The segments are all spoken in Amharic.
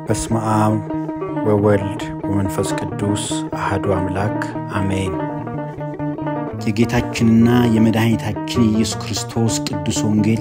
በስመ አብ ወወልድ ወመንፈስ ቅዱስ አሐዱ አምላክ አሜን። የጌታችንና የመድኃኒታችን ኢየሱስ ክርስቶስ ቅዱስ ወንጌል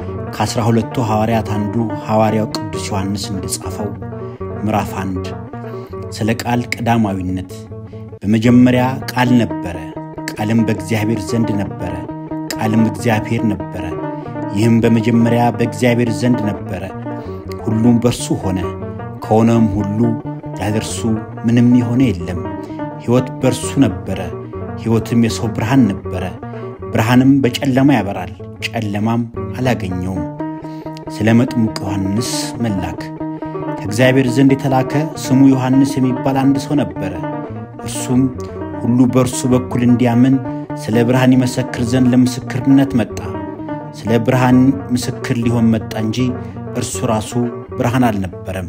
ከ12ቱ ሐዋርያት አንዱ ሐዋርያው ቅዱስ ዮሐንስ እንደጻፈው ምዕራፍ 1 ስለ ቃል ቀዳማዊነት። በመጀመሪያ ቃል ነበረ፣ ቃልም በእግዚአብሔር ዘንድ ነበረ፣ ቃልም እግዚአብሔር ነበረ። ይህም በመጀመሪያ በእግዚአብሔር ዘንድ ነበረ። ሁሉም በእርሱ ሆነ፣ ከሆነም ሁሉ ያለ እርሱ ምንም የሆነ የለም። ሕይወት በእርሱ ነበረ፣ ሕይወትም የሰው ብርሃን ነበረ። ብርሃንም በጨለማ ያበራል፣ ጨለማም አላገኘውም። ስለ መጥምቁ ዮሐንስ መላክ። ከእግዚአብሔር ዘንድ የተላከ ስሙ ዮሐንስ የሚባል አንድ ሰው ነበረ። እርሱም ሁሉ በእርሱ በኩል እንዲያምን ስለ ብርሃን ይመሰክር ዘንድ ለምስክርነት መጣ። ስለ ብርሃን ምስክር ሊሆን መጣ እንጂ እርሱ ራሱ ብርሃን አልነበረም።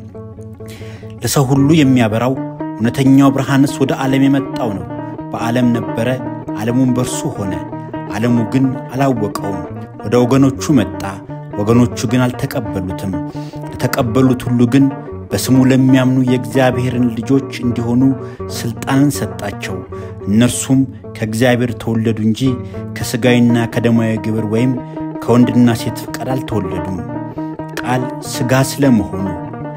ለሰው ሁሉ የሚያበራው እውነተኛው ብርሃንስ ወደ ዓለም የመጣው ነው። በዓለም ነበረ፣ ዓለሙም በእርሱ ሆነ፣ ዓለሙ ግን አላወቀውም። ወደ ወገኖቹ መጣ፣ ወገኖቹ ግን አልተቀበሉትም። ለተቀበሉት ሁሉ ግን በስሙ ለሚያምኑ የእግዚአብሔርን ልጆች እንዲሆኑ ሥልጣንን ሰጣቸው። እነርሱም ከእግዚአብሔር ተወለዱ እንጂ ከሥጋዊና ከደማዊ ግብር ወይም ከወንድና ሴት ፍቃድ አልተወለዱም። ቃል ሥጋ ስለመሆኑ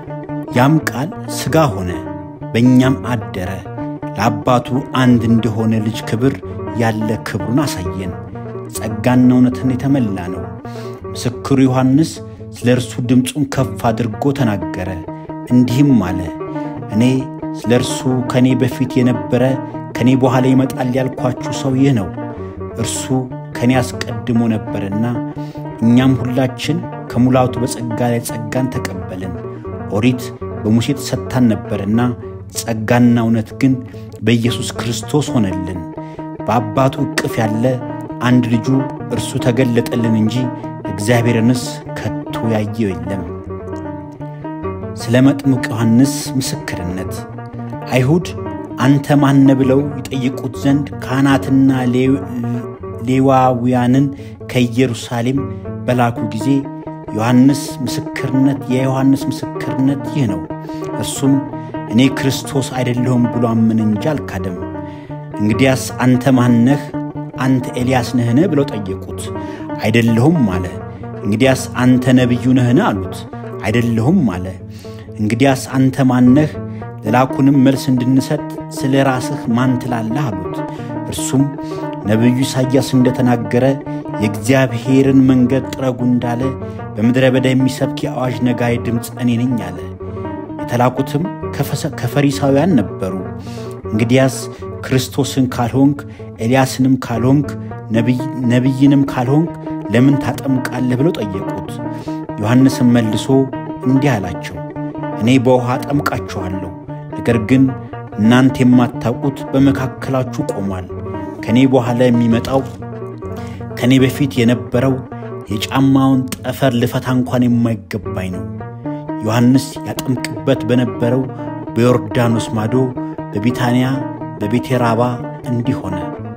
ያም ቃል ሥጋ ሆነ፣ በእኛም አደረ። ለአባቱ አንድ እንደሆነ ልጅ ክብር ያለ ክብሩን አሳየን። ጸጋና እውነትን የተመላ ነው። ምስክሩ ዮሐንስ ስለ እርሱ ድምፁን ከፍ አድርጎ ተናገረ፣ እንዲህም አለ። እኔ ስለ እርሱ ከኔ በፊት የነበረ ከኔ በኋላ ይመጣል ያልኳችሁ ሰው ይህ ነው። እርሱ ከኔ አስቀድሞ ነበርና እኛም ሁላችን ከሙላቱ በጸጋ ላይ ጸጋን ተቀበልን። ኦሪት በሙሴ ተሰጥታን ነበርና ጸጋና እውነት ግን በኢየሱስ ክርስቶስ ሆነልን። በአባቱ እቅፍ ያለ አንድ ልጁ እርሱ ተገለጠልን እንጂ እግዚአብሔርንስ ከቶ ያየው የለም። ስለ መጥምቁ ዮሐንስ ምስክርነት። አይሁድ አንተ ማን ብለው ይጠይቁት ዘንድ ካህናትና ሌዋውያንን ከኢየሩሳሌም በላኩ ጊዜ የዮሐንስ ምስክርነት ይህ ነው። እርሱም እኔ ክርስቶስ አይደለሁም ብሎ አመነ እንጂ አልካደም። እንግዲያስ አንተ ማን ነህ? አንተ ኤልያስ ነህን? ብለው ጠየቁት። አይደለሁም አለ። እንግዲያስ አንተ ነቢዩ ነህን? አሉት። አይደለሁም አለ። እንግዲያስ አንተ ማን ነህ? ለላኩንም መልስ እንድንሰጥ ስለ ራስህ ማን ትላለህ? አሉት። እርሱም ነቢዩ ኢሳይያስ እንደተናገረ የእግዚአብሔርን መንገድ ጥረጉ እንዳለ በምድረ በዳ የሚሰብክ የአዋጅ ነጋሪ ድምፅ እኔ ነኝ አለ። የተላኩትም ከፈሪሳውያን ነበሩ። እንግዲያስ ክርስቶስን ካልሆንክ፣ ኤልያስንም ካልሆንክ፣ ነቢይንም ካልሆንክ ለምን ታጠምቃለህ? ብለው ጠየቁት። ዮሐንስም መልሶ እንዲህ አላቸው፣ እኔ በውሃ አጠምቃችኋለሁ፣ ነገር ግን እናንተ የማታውቁት በመካከላችሁ ቆሟል። ከኔ በኋላ የሚመጣው ከኔ በፊት የነበረው የጫማውን ጠፈር ልፈታ እንኳን የማይገባኝ ነው። ዮሐንስ ያጠምቅበት በነበረው በዮርዳኖስ ማዶ በቢታንያ በቤቴራባ እንዲህ ሆነ።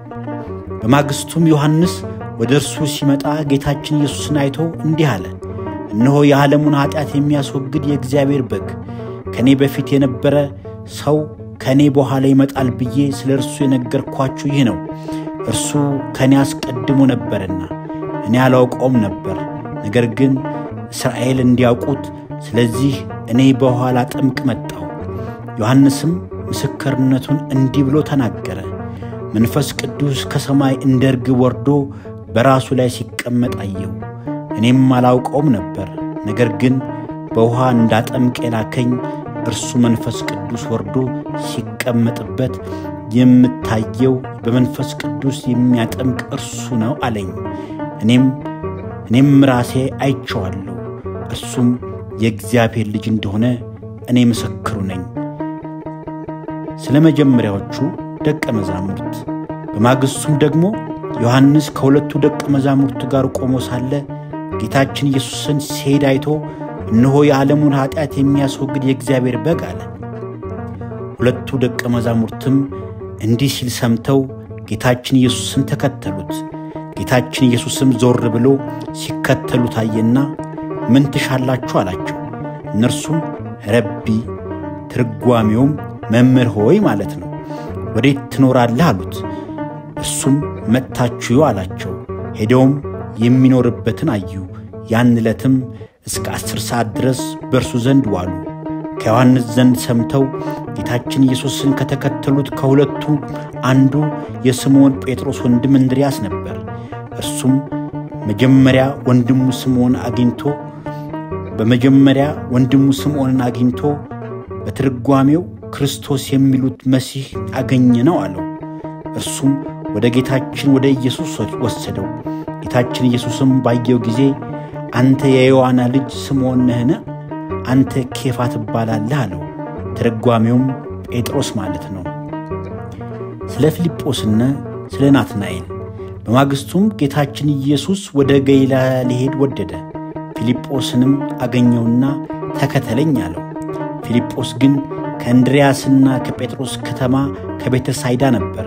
በማግስቱም ዮሐንስ ወደ እርሱ ሲመጣ ጌታችን ኢየሱስን አይቶ እንዲህ አለ፣ እነሆ የዓለሙን ኃጢአት የሚያስወግድ የእግዚአብሔር በግ። ከኔ በፊት የነበረ ሰው ከኔ በኋላ ይመጣል ብዬ ስለ እርሱ የነገርኳችሁ ይህ ነው። እርሱ ከኔ አስቀድሞ ነበርና እኔ አላውቀውም ነበር፣ ነገር ግን እስራኤል እንዲያውቁት ስለዚህ እኔ በኋላ ጠምቅ መጣሁ። ዮሐንስም ምስክርነቱን እንዲህ ብሎ ተናገረ። መንፈስ ቅዱስ ከሰማይ እንደ ርግብ ወርዶ በራሱ ላይ ሲቀመጥ አየሁ። እኔም አላውቀውም ነበር፣ ነገር ግን በውሃ እንዳጠምቅ የላከኝ እርሱ መንፈስ ቅዱስ ወርዶ ሲቀመጥበት የምታየው በመንፈስ ቅዱስ የሚያጠምቅ እርሱ ነው አለኝ። እኔም ራሴ አይቼዋለሁ። እርሱም የእግዚአብሔር ልጅ እንደሆነ እኔ ምስክሩ ነኝ። ስለ መጀመሪያዎቹ ደቀ መዛሙርት። በማግስቱም ደግሞ ዮሐንስ ከሁለቱ ደቀ መዛሙርቱ ጋር ቆሞ ሳለ ጌታችን ኢየሱስን ሲሄድ አይቶ እነሆ የዓለሙን ኃጢአት የሚያስወግድ የእግዚአብሔር በግ አለ። ሁለቱ ደቀ መዛሙርትም እንዲህ ሲል ሰምተው ጌታችን ኢየሱስን ተከተሉት። ጌታችን ኢየሱስም ዞር ብሎ ሲከተሉት አየና ምን ትሻላችሁ አላቸው። እነርሱም ረቢ ትርጓሜውም መምህር ሆይ ማለት ነው። ወዴት ትኖራለህ አሉት። እሱም መጣችሁ አላቸው። ሄደውም የሚኖርበትን አዩ። ያን ዕለትም እስከ 10 ሰዓት ድረስ በእርሱ ዘንድ ዋሉ። ከዮሐንስ ዘንድ ሰምተው ጌታችን ኢየሱስን ከተከተሉት ከሁለቱ አንዱ የስምዖን ጴጥሮስ ወንድም እንድርያስ ነበር። እርሱም በመጀመሪያ ወንድሙ ስምዖንን አግኝቶ በትርጓሜው ክርስቶስ የሚሉት መሲህ አገኘ ነው አለው። እርሱም ወደ ጌታችን ወደ ኢየሱስ ወሰደው። ጌታችን ኢየሱስም ባየው ጊዜ አንተ የዮሐና ልጅ ስምዖን ነህን? አንተ ኬፋ ትባላለህ አለው። ትርጓሜውም ጴጥሮስ ማለት ነው። ስለ ፊልጶስና ስለ ናትናኤል። በማግስቱም ጌታችን ኢየሱስ ወደ ገሊላ ሊሄድ ወደደ። ፊልጶስንም አገኘውና ተከተለኝ አለው። ፊልጶስ ግን ከእንድርያስና ከጴጥሮስ ከተማ ከቤተሳይዳ ነበር።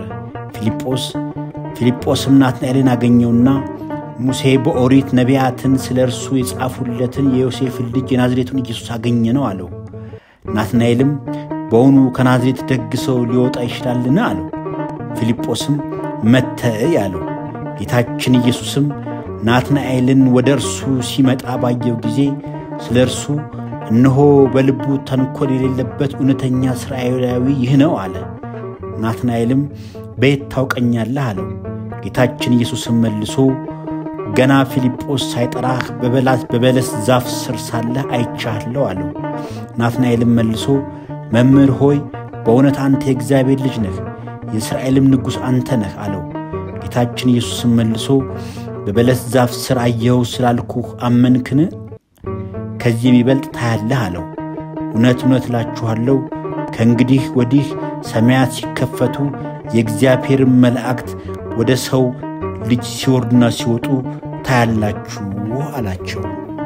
ፊልጶስም ናትናኤልን አገኘውና ሙሴ በኦሪት ነቢያትን ስለ እርሱ የጻፉለትን የዮሴፍን ልጅ የናዝሬቱን ኢየሱስ አገኘ ነው አለው። ናትናኤልም በእውኑ ከናዝሬት ደግ ሰው ሊወጣ ይችላልን አለው። ፊልጶስም መጥተህ አለው። ጌታችን ኢየሱስም ናትናኤልን ወደ እርሱ ሲመጣ ባየው ጊዜ ስለ እርሱ እነሆ በልቡ ተንኮል የሌለበት እውነተኛ እስራኤላዊ ይህ ነው አለ። ናትናኤልም በየት ታውቀኛለህ አለው። ጌታችን ኢየሱስም መልሶ ገና ፊልጶስ ሳይጠራህ በበለስ ዛፍ ስር ሳለህ አይቻለሁ አለው። ናትናኤልም መልሶ መምህር ሆይ በእውነት አንተ የእግዚአብሔር ልጅ ነህ፣ የእስራኤልም ንጉሥ አንተ ነህ አለው። ጌታችን ኢየሱስም መልሶ በበለስ ዛፍ ስር አየኸው ስላልኩህ አመንክን? ከዚህ የሚበልጥ ታያለህ አለው። እውነት እላችኋለሁ ከእንግዲህ ወዲህ ሰማያት ሲከፈቱ የእግዚአብሔር መላእክት ወደ ሰው ልጅ ሲወርዱና ሲወጡ ታያላችሁ አላቸው።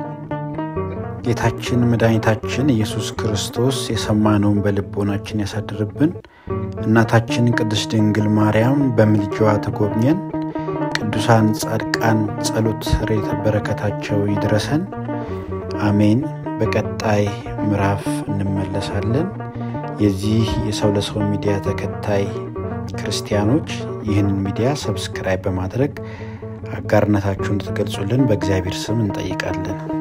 ጌታችን መድኃኒታችን ኢየሱስ ክርስቶስ የሰማነውን በልቦናችን ያሳድርብን። እናታችን ቅድስት ድንግል ማርያም በምልጃዋ ተጎብኘን። ቅዱሳን ጻድቃን ጸሎት ሬት በረከታቸው ይድረሰን። አሜን። በቀጣይ ምዕራፍ እንመለሳለን። የዚህ የሰው ለሰው ሚዲያ ተከታይ ክርስቲያኖች ይህንን ሚዲያ ሰብስክራይብ በማድረግ አጋርነታችሁን እንድትገልጹልን በእግዚአብሔር ስም እንጠይቃለን።